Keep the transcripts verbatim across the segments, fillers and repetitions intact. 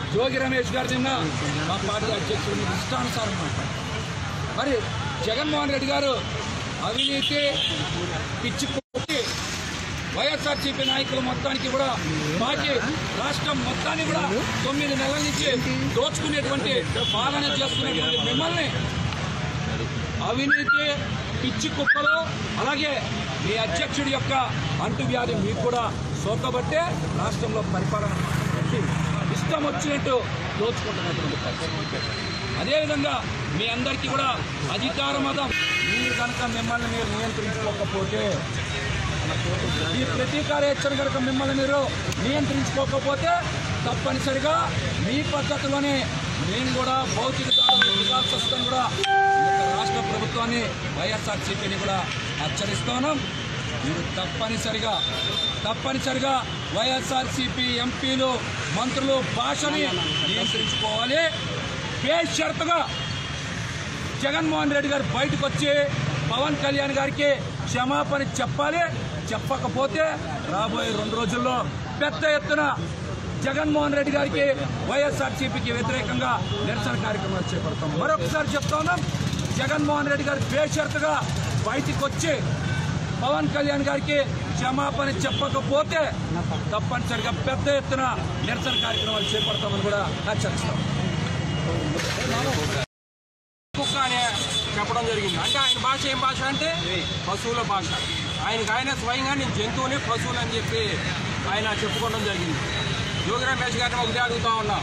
జోగి రమేష్ గారు నిన్న మా పార్టీ అధ్యక్షుడు ఇష్టానుసారం మాట్లాడారు. మరి జగన్మోహన్ రెడ్డి గారు అవినీతి పిచ్చి కొట్టి వైఎస్ఆర్సీపీ నాయకులు మొత్తానికి కూడా పార్టీ రాష్ట్రం మొత్తాన్ని కూడా తొమ్మిది నెలల నుంచి దోచుకునేటువంటి పాలన చేస్తున్నటువంటి మిమ్మల్ని అవినీతి పిచ్చి కుప్పలు అలాగే మీ అధ్యక్షుడి యొక్క అంటువ్యాధి మీకు కూడా సోకబట్టే రాష్ట్రంలో పరిపాలన ఇష్టం వచ్చినట్టు దోచుకుంటున్నటువంటి పరిస్థితి. అదేవిధంగా మీ అందరికీ కూడా అధికార మతం మీరు కనుక మిమ్మల్ని మీరు నియంత్రించుకోకపోతే ఈ ప్రతీకార హెచ్చరిక కనుక మిమ్మల్ని మీరు నియంత్రించుకోకపోతే తప్పనిసరిగా మీ పద్ధతిలోనే మేము కూడా భౌతిక దాడులు దిగాల్సి వస్తాం. కూడా రాష్ట్ర ప్రభుత్వాన్ని వైఎస్ఆర్సీపీని కూడా హెచ్చరిస్తున్నాం. మీరు తప్పనిసరిగా తప్పనిసరిగా వైఎస్ఆర్సీపీ ఎంపీలు మంత్రులు భాషని నియంత్రించుకోవాలి. బేషరతుగా జగన్మోహన్ రెడ్డి గారు బయటకు వచ్చి పవన్ కళ్యాణ్ గారికి క్షమాపణ చెప్పాలి. చెప్పకపోతే రాబోయే రెండు రోజుల్లో పెద్ద ఎత్తున జగన్మోహన్ రెడ్డి గారికి వైఎస్ఆర్సీపీకి వ్యతిరేకంగా నిరసన కార్యక్రమాలు చేపడతాం. మరొకసారి చెప్తా ఉన్నాం, జగన్మోహన్ రెడ్డి గారు బేషరతుగా బయటకు వచ్చి పవన్ కళ్యాణ్ గారికి క్షమాపణ చెప్పకపోతే తప్పనిసరిగా పెద్ద ఎత్తున నిరసన కార్యక్రమాలు చేపడతామని కూడా హెచ్చరిస్తాం. కుక్క అనే చెప్పడం జరిగింది. అంటే ఆయన భాష ఏం భాష అంటే పశువుల భాష. ఆయనకు ఆయన స్వయంగా నేను జంతువుని పశువులు అని చెప్పి ఆయన చెప్పుకోవడం జరిగింది. జోగి రమేష్ గారిని ఒకటే అడుగుతా ఉన్నాం,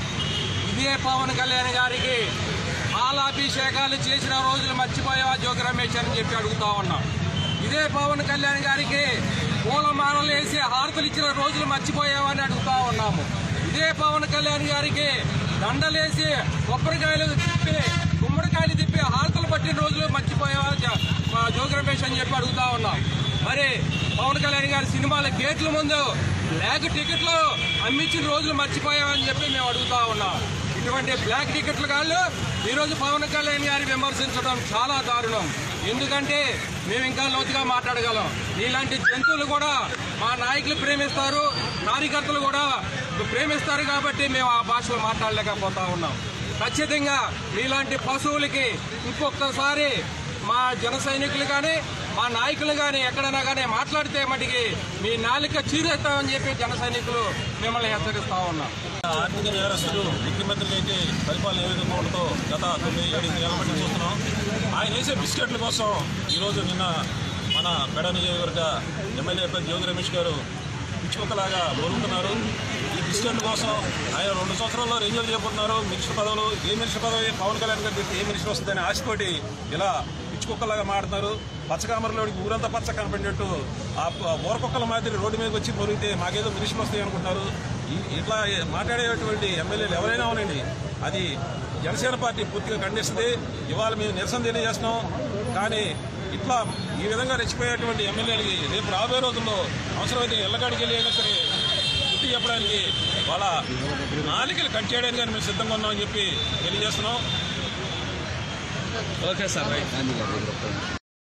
ఇదే పవన్ కళ్యాణ్ గారికి పాలాభిషేకాలు చేసిన రోజులు మర్చిపోయావా జోగి రమేష్ అని చెప్పి అడుగుతా ఉన్నాం. ఇదే పవన్ కళ్యాణ్ గారికి పూలమాలలు వేసి హారతులు ఇచ్చిన రోజులు మర్చిపోయావా అని అడుగుతా ఉన్నాము. ఇదే పవన్ కళ్యాణ్ గారికి దండలేసి కొబ్బరికాయలు తిప్పి గుమ్మడికాయలు తిప్పి హారతులు పట్టిన రోజులు మర్చిపోయావా జోగి రమేష్ అని చెప్పి అడుగుతా ఉన్నాం. మరి పవన్ కళ్యాణ్ గారి సినిమాల గేట్ల ముందు బ్లాక్ టికెట్లు అమ్మించిన రోజులు మర్చిపోయామని చెప్పి మేము అడుగుతా ఉన్నాం. ఇటువంటి బ్లాక్ టికెట్లు కాళ్ళు ఈరోజు పవన్ కళ్యాణ్ గారిని విమర్శించడం చాలా దారుణం. ఎందుకంటే మేము ఇంకా లోతుగా మాట్లాడగలం. ఇలాంటి జంతువులు కూడా మా నాయకులు ప్రేమిస్తారు, కార్యకర్తలు కూడా ప్రేమిస్తారు కాబట్టి మేము ఆ భాషలో మాట్లాడలేకపోతా ఉన్నాం. ఖచ్చితంగా ఇలాంటి పశువులకి ఇంకొకసారి మా జన సైనికులు కానీ మా నాయకులు కానీ ఎక్కడైనా కానీ మాట్లాడితే మటుకి మీ నాలుక చీరేస్తామని చెప్పి జన సైనికులు మిమ్మల్ని హెచ్చరిస్తా ఉన్నాం. ఆర్థిక నేరస్తులు ముఖ్యమంత్రికి అయితే పరిపాలన ఏ విధంగా ఉండదో గత తొమ్మిది ఏడు నెలల బట్టి చూస్తున్నాం. ఆయన వేసే బిస్కెట్ల కోసం ఈరోజు నిన్న మన పెడ నియోజకవర్గ ఎమ్మెల్యే అభ్యర్థి జోగి రమేష్ గారు పిచ్చుకొక్కలాగా బొరుకుతున్నారు. ఈ బిస్కెట్ల కోసం ఆయన రెండు సంవత్సరాల్లో రెన్యూల్ చేయబోతున్నారు. మినిస్టర్ పదవులు ఏ మినిస్టర్ పదవి పవన్ కళ్యాణ్ గారు చెప్తే ఏ మినిస్టర్ వస్తుందని ఆశతోటి ఇలా పిచ్చుకొక్కలాగా మాడుతున్నారు. పచ్చకామరలోకి ఊరంతా పచ్చ కనపడినట్టు ఆ ఊరకొక్కల మాదిరి రోడ్డు మీదకి వచ్చి మొరిగితే మాకేదో మినిస్టర్ వస్తాయి అనుకుంటున్నారు. ఇట్లా మాట్లాడేటువంటి ఎమ్మెల్యేలు ఎవరైనా అవునండి, అది జనసేన పార్టీ పూర్తిగా ఖండిస్తుంది. ఇవాళ మేము నిరసన తెలియజేస్తున్నాం. కానీ ఇట్లా ఈ విధంగా రెచ్చిపోయేటువంటి ఎమ్మెల్యేలకి రేపు రాబోయే రోజుల్లో అవసరమైతే ఎల్లగాడికి వెళ్ళి అయినా సరే బుద్ధి చెప్పడానికి వాళ్ళ నాలికలు కట్ చేయడానికి కానీ మేము సిద్ధంగా ఉన్నామని చెప్పి తెలియజేస్తున్నాం. Okay sir.